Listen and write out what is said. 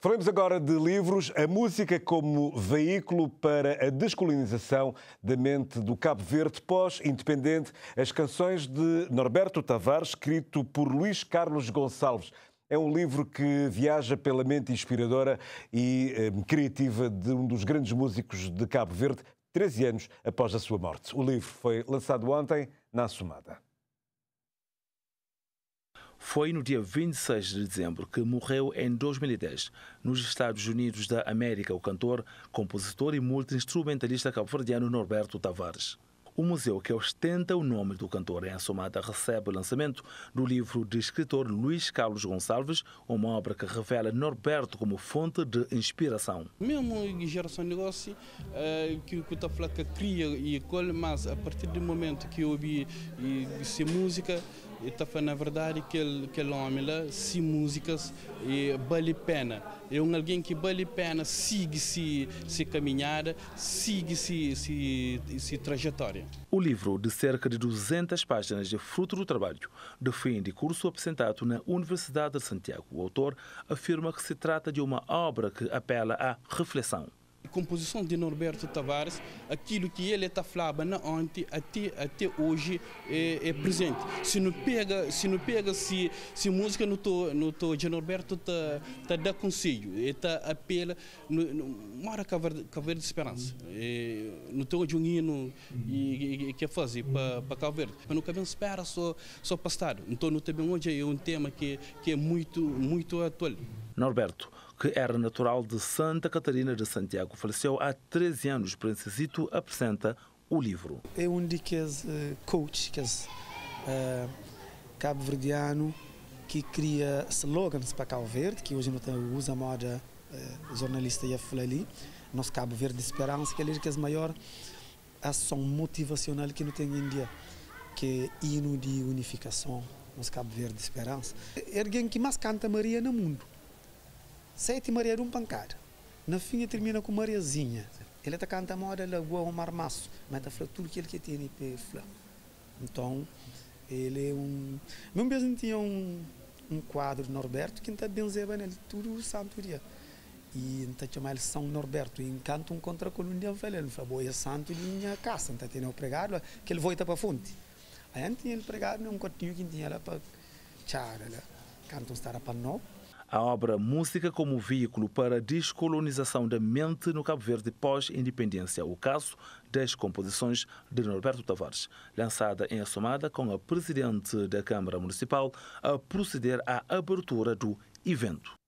Falamos agora de livros, a música como veículo para a descolonização da mente do Cabo Verde pós-independente, as canções de Norberto Tavares, escrito por Luís Carlos Gonçalves. É um livro que viaja pela mente inspiradora e criativa de um dos grandes músicos de Cabo Verde, 13 anos após a sua morte. O livro foi lançado ontem na Assomada. Foi no dia 26 de dezembro que morreu em 2010, nos Estados Unidos da América, o cantor, compositor e multi-instrumentalista cabo-verdiano Norberto Tavares. O museu que ostenta o nome do cantor em Assomada recebe o lançamento do livro do escritor Luís Carlos Gonçalves, uma obra que revela Norberto como fonte de inspiração. Mesmo geração de negócio, que a flaca cria e colhe, mas a partir do momento que eu ouvi essa música, está na verdade que homem lá, se músicas vale pena. É alguém que vale pena, siga se caminhada, siga se trajetória. O livro, de cerca de 200 páginas, é fruto do trabalho de fim de curso apresentado na Universidade de Santiago. O autor afirma que se trata de uma obra que apela à reflexão. A composição de Norberto Tavares, aquilo que ele está falando ontem até hoje é presente. Se não pega se música no to de Norberto tá dá conselho, está apela mora Cabo de esperança. No to de hino e que fazer para Cabo Verde. Mas nunca bem espera só passado. Então não também hoje é um tema que é muito atual. Norberto, que era natural de Santa Catarina de Santiago, faleceu há 13 anos. Princesito apresenta o livro. É um daqueles coach, cabo-verdiano, que cria slogans para Cabo Verde, que hoje não usa a moda, jornalista ia falar ali, nosso Cabo Verde de Esperança, que é a maior ação motivacional que não tem em dia, que é hino de unificação, nosso Cabo Verde de Esperança. É alguém que mais canta Maria no mundo. 7 Maria de um pancada. Na fim termina com Mariazinha. Ele está cantando a moda Lagoa o Marmaço, mas está falando tudo aquilo que tem para falar. Então, ele é um. Meu mesmo tinha um quadro de Norberto que está benzendo nele todo o santo dia. E está chamando São Norberto. E encanta um contra a colônia velha. Ele falou: é santo de minha casa. Então, tem o pregado que ele volta para a fonte. Aí, tinha ele pregado num cortinho que tinha lá para chara. Canta um estar para nós. A obra Música como veículo para a descolonização da mente no Cabo Verde pós-independência. O caso das composições de Norberto Tavares, lançada em Assomada com a presidente da Câmara Municipal a proceder à abertura do evento.